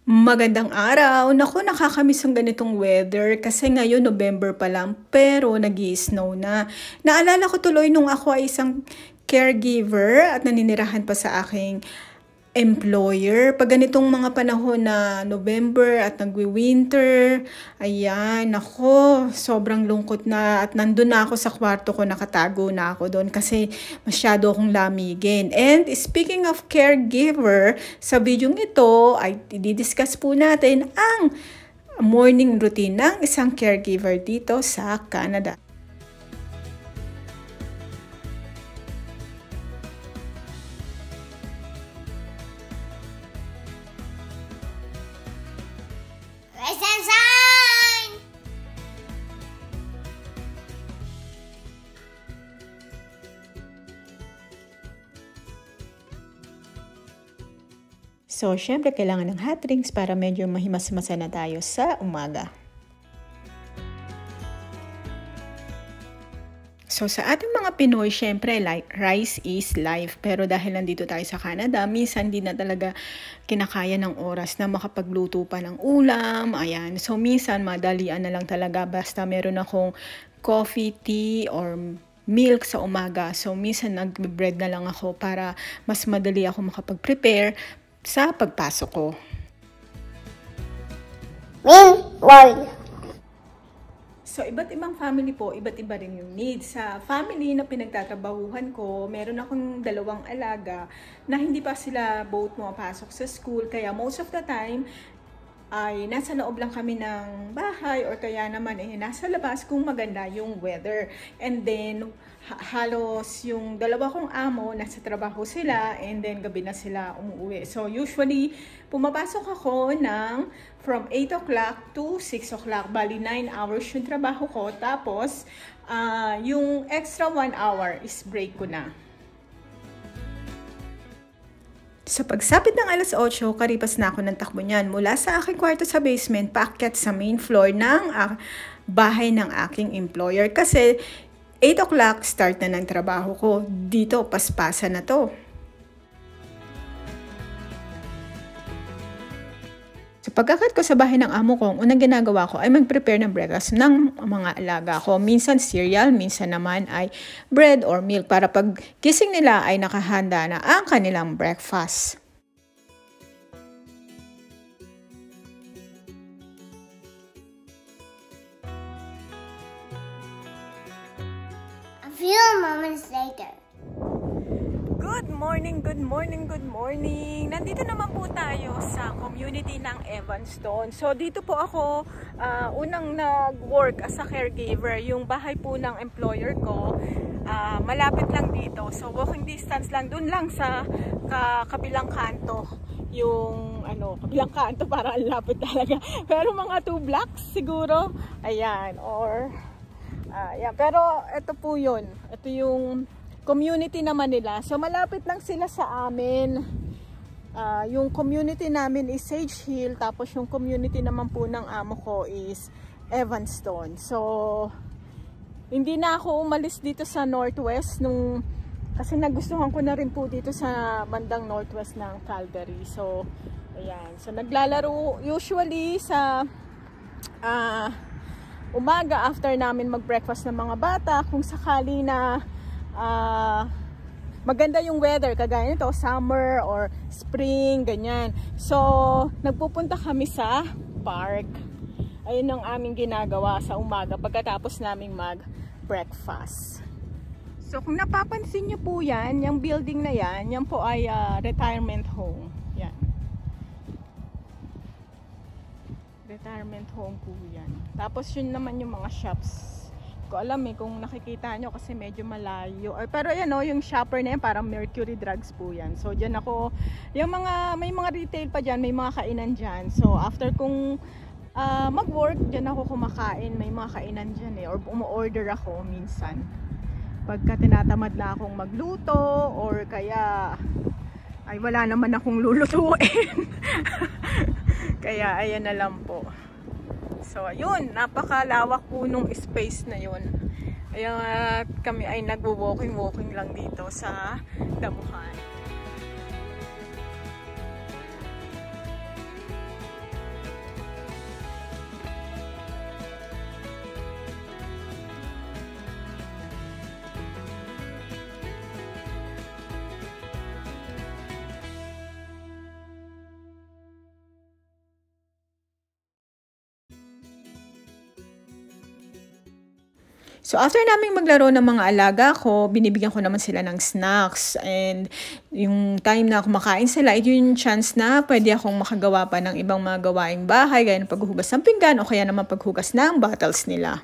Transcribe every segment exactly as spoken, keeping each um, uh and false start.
Magandang araw! Naku, nakakamiss ang ganitong weather kasi ngayon November pa lang pero nag-i-snow na. Naalala ko tuloy nung ako ay isang caregiver at naninirahan pa sa aking employer. Pag ganitong mga panahon na November at nagwi-winter, ayan, nako, sobrang lungkot na at nandun na ako sa kwarto ko, nakatago na ako doon kasi masyado akong lamigin. And speaking of caregiver, sa video ito ay i-discuss po natin ang morning routine ng isang caregiver dito sa Canada. So, syempre, kailangan ng hot drinks para medyo mahimas-masa na tayo sa umaga. So, sa ating mga Pinoy, syempre, like, rice is life. Pero dahil nandito tayo sa Canada, minsan di na talaga kinakaya ng oras na makapagluto pa ng ulam. Ayan. So, minsan, madalian na lang talaga basta meron akong coffee, tea, or milk sa umaga. So, minsan, nag-bread na lang ako para mas madali ako makapag-prepare sa pagpasok ko. Meanwhile, so, iba't ibang family po, iba't iba rin yung needs. Sa family na pinagtatrabahuhan ko, meron akong dalawang alaga na hindi pa sila both pumapasok sa school. Kaya most of the time, ay nasa loob lang kami ng bahay or kaya naman eh nasa labas kung maganda yung weather. And then halos yung dalawa kong amo nasa trabaho sila and then gabi na sila umuwi. So usually pumapasok ako ng from eight o'clock to six o'clock. Bali nine hours yung trabaho ko. Tapos uh, yung extra one hour is break ko na. Sa pagsapit ng alas otso, karipas na ako ng takbo niyan mula sa aking kwarto sa basement paakyat sa main floor ng uh, bahay ng aking employer. Kasi eight o'clock start na ng trabaho ko. Dito, paspasa na to. Sa pagkakat ko sa bahay ng amo ko, ang unang ginagawa ko ay mag-prepare ng breakfast ng mga alaga ko. Minsan cereal, minsan naman ay bread or milk para pag gising nila ay nakahanda na ang kanilang breakfast. a few moments later. Good morning, good morning, good morning. Nandito naman po tayo sa community ng Evanston. So dito po ako uh, unang nag-work as a caregiver. Yung bahay po ng employer ko, uh, malapit lang dito. So walking distance lang, dun lang sa ka kabilang kanto. Yung ano, kabilang kanto para ang lapit talaga. Pero mga two blocks siguro. Ayan, or uh, yeah. Pero ito po yun. Ito yung community naman nila. So, malapit lang sila sa amin. Uh, yung community namin is Sage Hill. Tapos, yung community naman po ng amo ko is Evanston. So, hindi na ako umalis dito sa Northwest nung, kasi nagustuhan ko na rin po dito sa bandang Northwest ng Calgary. So, ayan. So, naglalaro usually sa uh, umaga after namin mag-breakfast ng mga bata. Kung sakali na Uh, maganda yung weather, kagaya nito, summer or spring, ganyan. So, nagpupunta kami sa park. Ayun ang aming ginagawa sa umaga pagkatapos naming mag-breakfast. So, kung napapansin nyo po yan, yung building na yan, yan po ay uh, retirement home. Yan. Retirement home po yan. Tapos yun naman yung mga shops. Ko alam eh kung nakikita nyo kasi medyo malayo. Or, pero yan o, yung shopper na yan parang Mercury Drugs po yan. So dyan ako, yung mga, may mga retail pa dyan, may mga kainan dyan. So after kung uh, mag-work, dyan ako kumakain, may mga kainan dyan eh. Or umu-order ako minsan. Pagka tinatamad na akong magluto or kaya ay wala naman akong lulutuin. Kaya ayan na lang po. So, ayun, napakalawak po nung space na yun. Kaya kami ay nagwo-walking-walking lang dito sa damuhan. So after naming maglaro ng mga alaga ko, binibigyan ko naman sila ng snacks. And yung time na kumakain sila, ito yung chance na pwede akong makagawa pa ng ibang mga gawaing bahay, gaya ng paghuhugas ng pinggan o kaya naman paghugas ng bottles nila.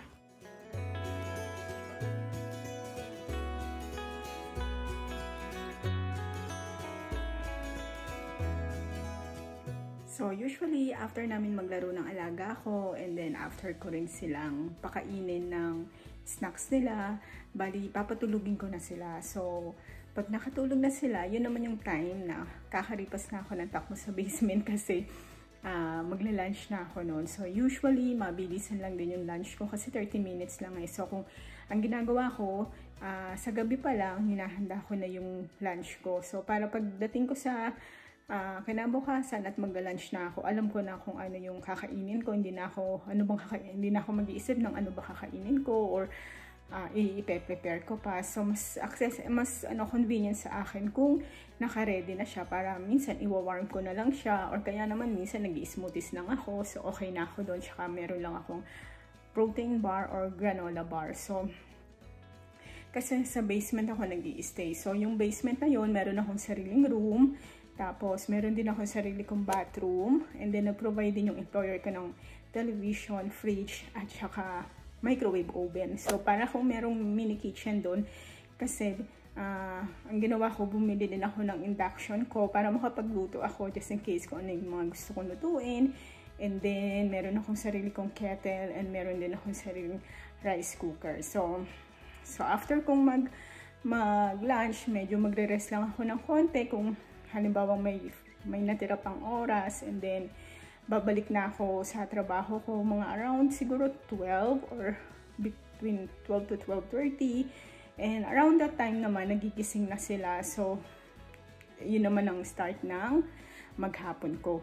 So, usually, after namin maglaro ng alaga ko, and then after ko rin silang pakainin ng snacks nila, bali, papatulugin ko na sila. So, pag nakatulog na sila, yun naman yung time na kakaripas na ako ng takbo sa basement kasi uh, magla-lunch na ako noon. So, usually, mabilisan lang din yung lunch ko kasi thirty minutes lang eh. So, kung ang ginagawa ko, uh, sa gabi pa lang, hinahanda ko na yung lunch ko. So, para pagdating ko sa Uh, kinabukasan at magla-lunch na ako, alam ko na kung ano yung kakainin ko, hindi na ako, ano bang kakainin, hindi na ako mag-iisip ng ano ba kakainin ko or uh, i-prepare ko pa. So, mas access, mas ano, convenient sa akin kung naka-ready na siya para minsan iwa-warm ko na lang siya or kaya naman minsan nag-i-smoothies lang ako. So, okay na ako doon. Tsaka meron lang akong protein bar or granola bar. So, kasi sa basement ako nag-i-stay. So, yung basement na yun, meron akong sariling room. Tapos, meron din ako sarili kong bathroom. And then, nag-provide din yung employer ko ng television, fridge, at saka microwave oven. So, para kung merong mini kitchen doon, kasi uh, ang ginawa ko, bumili din ako ng induction ko para makapagluto ako just in case kung ano yung mga gusto kong lutuin. And then, meron akong sarili kong kettle and meron din akong sariling rice cooker. So, so after kong mag, mag-lunch, medyo magre-rest lang ako ng konti kung halimbawa may, may natira pang oras, and then babalik na ako sa trabaho ko mga around siguro twelve or between twelve to twelve thirty, and around that time naman nagigising na sila. So yun naman ang start ng maghapon ko.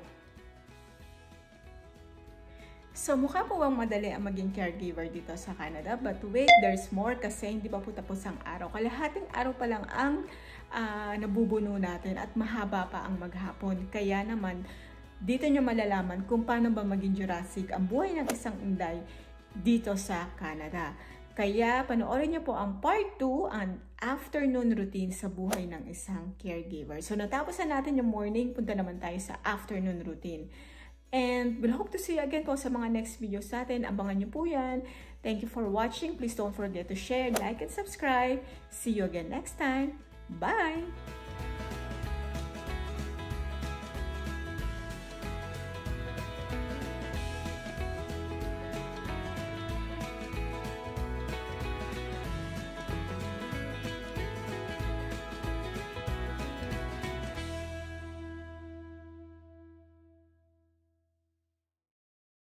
So, mukha po bang madali ang maging caregiver dito sa Canada? But wait, there's more kasi hindi pa po tapos ang araw. Kalahating araw pa lang ang uh, nabubuno natin at mahaba pa ang maghapon. Kaya naman, dito nyo malalaman kung paano ba maging Jurassic ang buhay ng isang Inday dito sa Canada. Kaya panoorin nyo po ang part two, ang afternoon routine sa buhay ng isang caregiver. So, natapos na natin yung morning, punta naman tayo sa afternoon routine. And we'll hope to see you again po sa mga next videos natin. Abangan nyo po yan. Thank you for watching. Please don't forget to share, like, and subscribe. See you again next time. Bye!